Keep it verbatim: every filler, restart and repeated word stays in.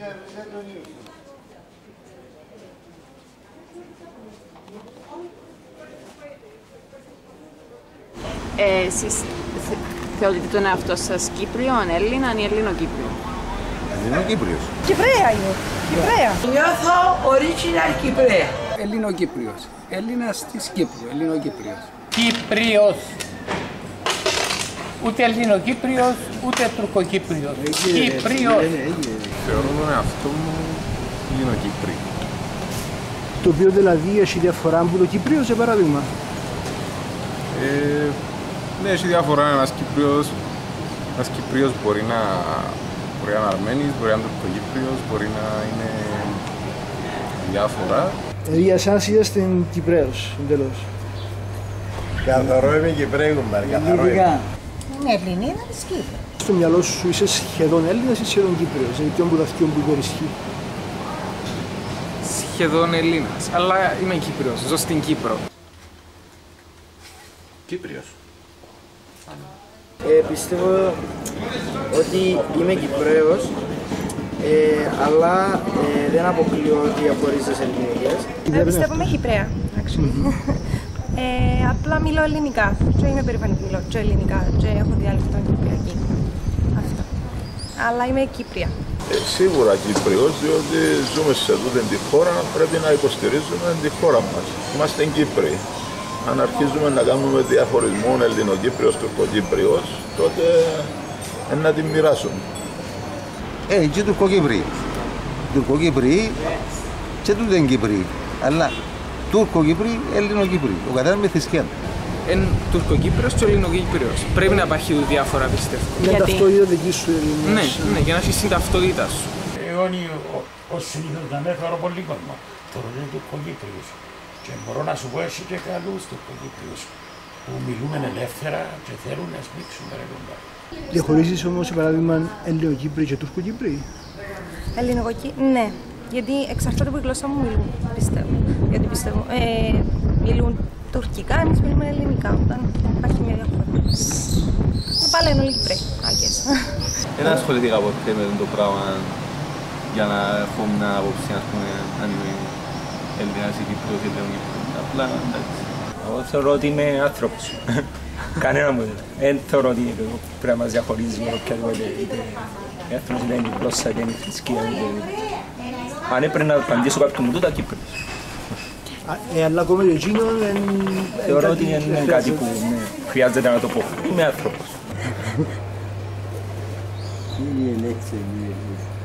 Ε, εσείς θε, θεωρείτε τον εαυτό σας Κύπριον, Έλληναν ή Ελληνοκύπριο? Ελληνοκύπριος. Κυπρέα είμαι. Κυπρέα. Νιώθω original Κυπρέα. Ελληνοκύπριος. Έλληνας της Κύπρου. Ελληνοκύπριος. Κύπριος. Ούτε Ελληνοκύπριος, ούτε Τουρκοκύπριος. Κύπριος. Θεωρώ τον εαυτό μου Ελληνοκύπριο. Το οποίο δηλαδή έχει διαφορά από το Κύπριο, σε παράδειγμα. Ε, ναι, έχει διαφορά. Ένας Κύπριος, ένας Κύπριος μπορεί να, μπορεί να είναι Αρμένης, μπορεί να είναι Τουρκοκύπριος, μπορεί να είναι διάφορα. Ε, για εσάς είστε Κυπρέος, εντελώς. Καθαρό είμαι Κυπρέγουμα, καθαρό είμαι. Είναι Ελληνίδα της Κύπρου. Στο μυαλό σου είσαι σχεδόν Έλληνας ή σχεδόν Κύπριος, δηλαδή ποιον που τα φτιάχνουν που υπερισχύει. Σχεδόν Έλληνας, αλλά είμαι Κύπριος, ζω στην Κύπρο. Κύπριος. Ε, πιστεύω ότι είμαι Κυπρέος, ε, αλλά ε, δεν αποκλείω ότι απορρίζω τις ελληνικές. Ε, πιστεύω είμαι Κυπρέα, ε, απλά μιλώ ελληνικά και είμαι περήφανη που μιλώ και ελληνικά και έχω διάλεκτο κυπριακή. Αυτό. Αλλά είμαι Κύπρια. Ε, σίγουρα Κύπριος, διότι ζούμε σε τούτη τη χώρα, πρέπει να υποστηρίζουμε τη χώρα μας. Είμαστε Κύπροι. Αν αρχίζουμε να κάνουμε διαχωρισμό Ελληνοκύπριος, Τουρκοκύπριος, τότε ε, να την μοιράσουμε. Ε, και Τουρκοκύπροι. Τουρκοκύπροι και τούτε είναι Κύπροι. Αλλά Τουρκοκύπροι, Ελληνοκύπροι. Ο καθένας με θρησκεία. Είναι Τουρκοκύπριος και Ελληνοκύπριος. Πρέπει να υπάρχει διαφορά, πιστεύω. Για ταυτότητα δική σου Ελληνίας. Ναι, ναι, για να έχεις την ταυτότητα σου. Εγώ ως συνήθως να με θεωρώ πολύ κόσμο. Τώρα είναι Τουρκοκύπριος. Και μπορώ να σου πω εσύ και καλούς Τουρκοκύπριους που μιλούν ελεύθερα και θέλουν να σμίξουν ρε κοντά. Διαχωρίζεις όμως, σε παράδειγμα, Ελληνοκύπροι και Τουρκοκύπροι. Ελληνοκύπροι, ναι. Γιατί εξαρτάται από τη γλώσσα μου μιλούν, πιστεύω. Γιατί πιστεύω, ε, μιλούν τουρκικά, εμείς μιλούμε ελληνικά. Όταν υπάρχει μια διαφορά. Ε, πάλι είναι όλοι Κυπρέοι, άγκες. Δεν ασχολήθηκα ποτέ με το πράγμα για να έχω μια άποψη, ας πούμε, αν είμαι Έλληνας ή Κύπρος ή Ελληνοκύπρος. Απλά, εντάξει. Εγώ θεωρώ ότι είμαι άνθρωπος. Κανένα μου δεν. Δεν θεωρώ ότι πρέπει να μας διαχωρίζει με οποιαδήποτε είτε έθνος, είτε είναι η γλώσσα, είτε είναι η θρησκεία. Αν έπρεπε να απαντήσω κάποιον μου τούτα, Κύπρος. Ε, αλλά ακόμα και εκείνο δεν... Θεωρώ ότι είναι κάτι που χρειάζεται να το πω. Είμαι άνθρωπος. Κύριε Λέξε, κύριε Λέξε.